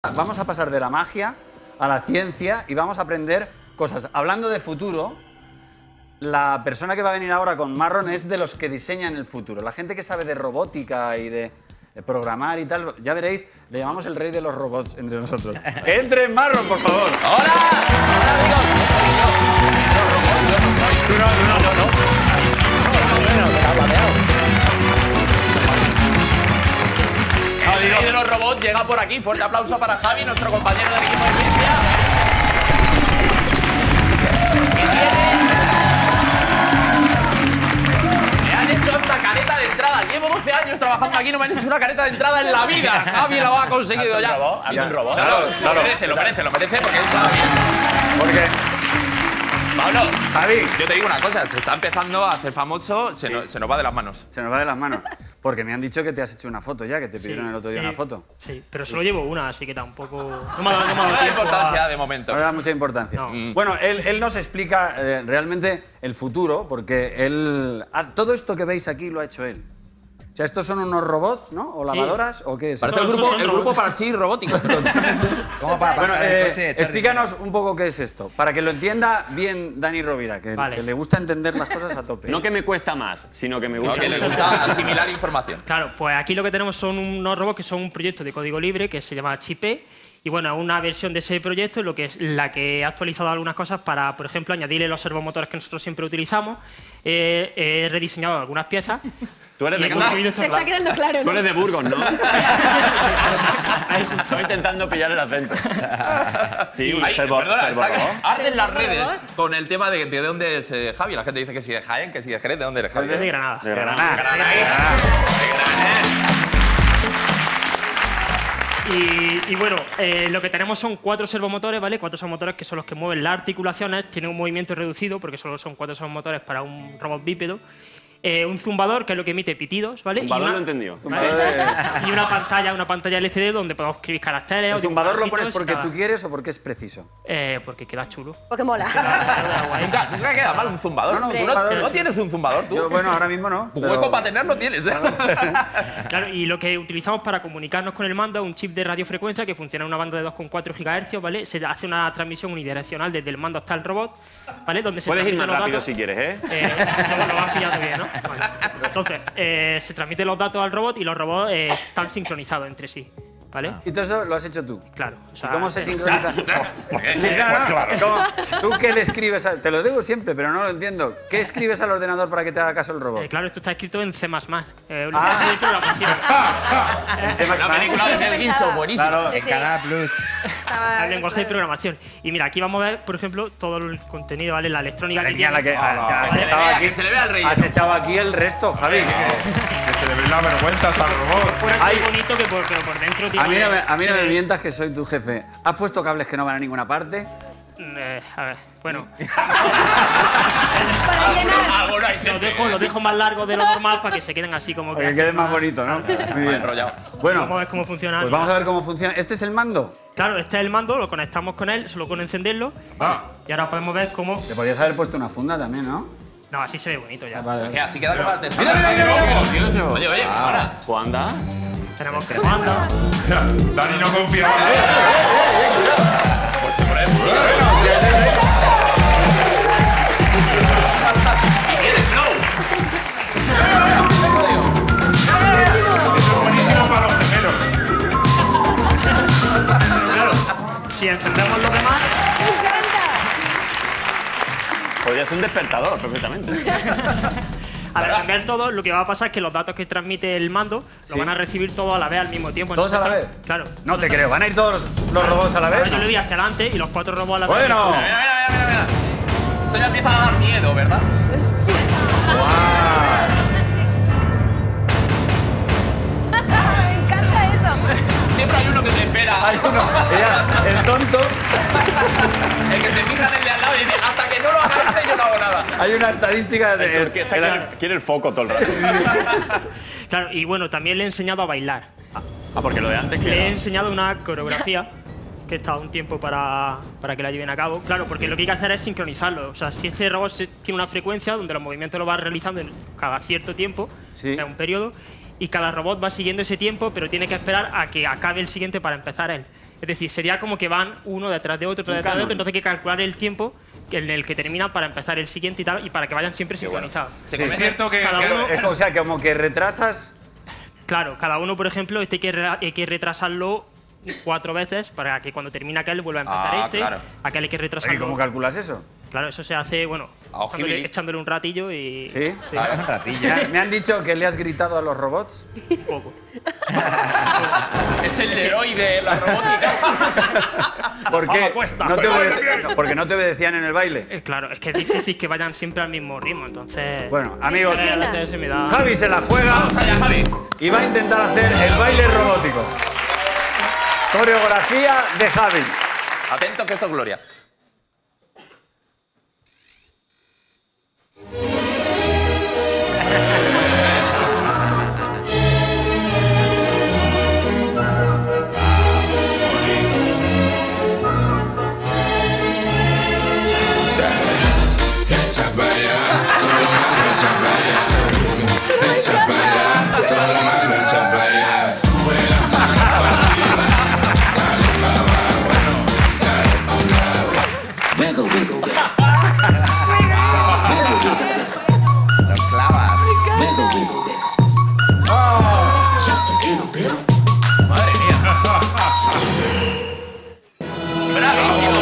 Vamos a pasar de la magia a la ciencia y vamos a aprender cosas. Hablando de futuro, la persona que va a venir ahora con Marron es de los que diseñan el futuro. La gente que sabe de robótica y de programar y tal, ya veréis, le llamamos el rey de los robots entre nosotros. ¡Entre Marron, por favor! ¡Hola! ¡Hola, amigos! El rey de los robots llega por aquí. Fuerte aplauso para Javi, nuestro compañero del equipo de ciencia. Me han hecho esta careta de entrada. Llevo 12 años trabajando aquí y no me han hecho una careta de entrada en la vida. Javi lo ha conseguido ya. ¿Has un robot? Claro, lo merece porque está bien. Porque, Pablo, Javi, yo te digo una cosa, se está empezando a hacer famoso, se nos va de las manos. se nos va de las manos. Porque me han dicho que te has hecho una foto ya, que te pidieron el otro día una foto. Sí, pero solo llevo una, así que tampoco... No me ha dado No da tiempo importancia de momento. No le da mucha importancia. No. Bueno, él nos explica realmente el futuro, porque él... todo esto que veis aquí lo ha hecho él. O sea, ¿estos son unos robots, no? ¿O lavadoras? ¿O qué es? Parece el grupo para chi robótico. ¿Cómo para Bueno, el coche? explícanos un poco qué es esto, para que lo entienda bien Dani Rovira, que le gusta entender las cosas a tope. No que me cuesta más, sino que me No, gusta. que le gusta asimilar información. Claro, pues aquí lo que tenemos son unos robots que son un proyecto de código libre que se llama Chipe. Y bueno, una versión de ese proyecto es lo que es la que he actualizado algunas cosas para, por ejemplo, añadirle los servomotores que nosotros siempre utilizamos. He rediseñado algunas piezas. Tú eres y de he construido estos Te está quedando claro, Tú ¿no? eres de Burgos, ¿no? Estoy intentando pillar el acento. Sí, un Ay, servo. perdona, está que arden las ¿Servo redes robot? con el tema de dónde es Javi. La gente dice que si de Jaén, que si de Jerez. ¿De dónde eres, Javi? de Granada. De Granada. Y bueno, lo que tenemos son 4 servomotores, ¿vale? 4 servomotores que son los que mueven las articulaciones, tienen un movimiento reducido porque solo son 4 servomotores para un robot bípedo. Un zumbador, que es lo que emite pitidos, ¿vale? Zumbador lo he entendido. ¿vale? Y una pantalla LCD donde podemos escribir caracteres. ¿El o zumbador lo dibujar pones porque y tú quieres o porque es preciso? porque queda chulo. Porque mola. Nunca queda mal un zumbador. No, ¿Tú zumbador. no tienes un zumbador, tú? Yo, bueno, ahora mismo no. Un pero- hueco para tener no tienes. Claro, y lo que utilizamos para comunicarnos con el mando es un chip de radiofrecuencia que funciona en una banda de 2,4 GHz, ¿vale? Se hace una transmisión unidireccional desde el mando hasta el robot, ¿vale? Donde se Puedes ir más transmiten los rápido datos. si quieres, ¿eh? Lo vas pillando bien, ¿no? Vale. Entonces, se transmiten los datos al robot y los robots están sincronizados entre sí, ¿vale? Y todo eso lo has hecho tú. Claro. O sea, ¿Y cómo se sincroniza? Porque Sí, claro. ¿Cómo? ¿Tú qué le escribes? Te lo digo siempre, pero no lo entiendo. ¿Qué escribes al ordenador para que te haga caso el robot? claro, esto está escrito en C++. Un lenguaje de programación. Una película de Mel Gibson, buenísima. Claro. Sí, sí. Canal Plus. Estaba El lenguaje de claro. programación. Y mira, aquí vamos a ver, por ejemplo, todo el contenido, ¿vale? La electrónica que Niña, tiene. la que has Que se le echado vea, aquí. que se le vea el rey. Has echado aquí el resto, Javi. Que se le ve la vergüenza al robot. Fuera es Ay. muy bonito que pero por dentro tiene... A mí no me tiene- mientas que soy tu jefe. ¿Has puesto cables que no van a ninguna parte? A ver, bueno. Para llenar. Algo no hay siempre. Lo dejo más largo de lo normal para que se queden así como Para que quede más bonito, ¿no? Muy bien. enrollado. Bueno, Vamos a ver cómo funciona. pues vamos a ver cómo funciona. ¿Este es el mando? Claro, este es el mando, lo conectamos con él, solo con encenderlo. Y ahora podemos ver cómo... Te podrías haber puesto una funda también, ¿no? No, así se ve bonito ya. Vale. Que así queda como la tesora. Oye, ahora. Pues anda. Tenemos comando. Dani no confía. Pues se pone muy bien. Y tiene flow. Eso es buenísimo para los gemelos. Claro, si encendemos los demás... ¡Me encanta! Podría ser un despertador, perfectamente. Al encender todo, lo que va a pasar es que los datos que transmite el mando lo van a recibir todos a la vez al mismo tiempo. ¿Todos a la vez? Claro. No te creo. ¿Van a ir todos los robots a la vez? Ahora yo le doy hacia adelante y los 4 robots a la vez. Bueno. Mira. Eso ya empieza a dar miedo, ¿verdad? Me encanta eso. Siempre hay uno que te espera. Hay uno. El tonto. El que se fija en el de al lado y dice, hasta que no lo haga este, yo no hago nada. Hay una estadística de. Porque quiere el foco todo el rato. Claro, y bueno, también le he enseñado a bailar. Ah, porque lo de antes que Le he era- enseñado una coreografía que he estado un tiempo para que la lleven a cabo. Claro, porque lo que hay que hacer es sincronizarlo. O sea, si este robot tiene una frecuencia donde los movimientos los va realizando en cada cierto tiempo, Sí. en un periodo, y cada robot va siguiendo ese tiempo, pero tiene que esperar a que acabe el siguiente para empezar él. Es decir, sería como que van uno detrás de otro, entonces hay que calcular el tiempo en el que terminan para empezar el siguiente y tal, y para que vayan siempre sincronizados. Es cierto que Cada uno- O sea, que como que retrasas. Claro, cada uno, por ejemplo, hay que retrasarlo 4 veces para que cuando termina aquel vuelva a empezar claro. Aquel hay que ¿Y retrasarlo. cómo calculas eso? Claro, eso se hace, bueno, A ojibili. echándole un ratillo y... ¿Sí? Ratilla. Me han dicho que le has gritado a los robots. Un poco. Es el Leroy de la robótica. ¿Por qué? cuesta. Porque no te obedecían en el baile. Claro, es que es difícil que vayan siempre al mismo ritmo, entonces... Bueno, amigos, a veces se me da... Javi se la juega Vamos allá, Javi. y va a intentar hacer el baile robótico. Coreografía de Javi. Atento que esto es gloria. Los clavas. Madre mía. Bravísimo.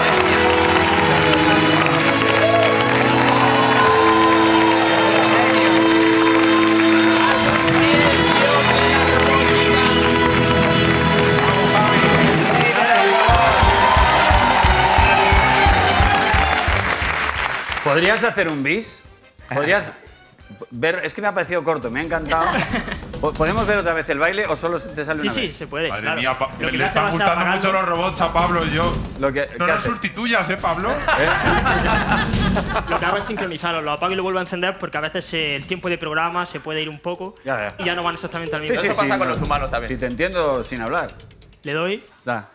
¿Podrías hacer un bis? ¿Podrías ver? Es que me ha parecido corto, me ha encantado. ¿Podemos ver otra vez el baile o solo te sale Sí, una sí, vez? se puede. Madre claro. mía, Lo que le hace están va a ser gustando apagarlo. mucho los robots a Pablo y yo. Lo que, No ¿qué los haces? sustituyas, Pablo. Lo que hago es sincronizarlo, lo apago y lo vuelvo a encender porque a veces el tiempo de programa se puede ir un poco Ya. y ya no van exactamente al mismo. Eso pasa con los humanos también. Si te entiendo sin hablar. Le doy. Da.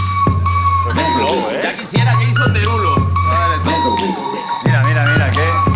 Ya quisiera Jason Derulo. Mira, mira, mira, qué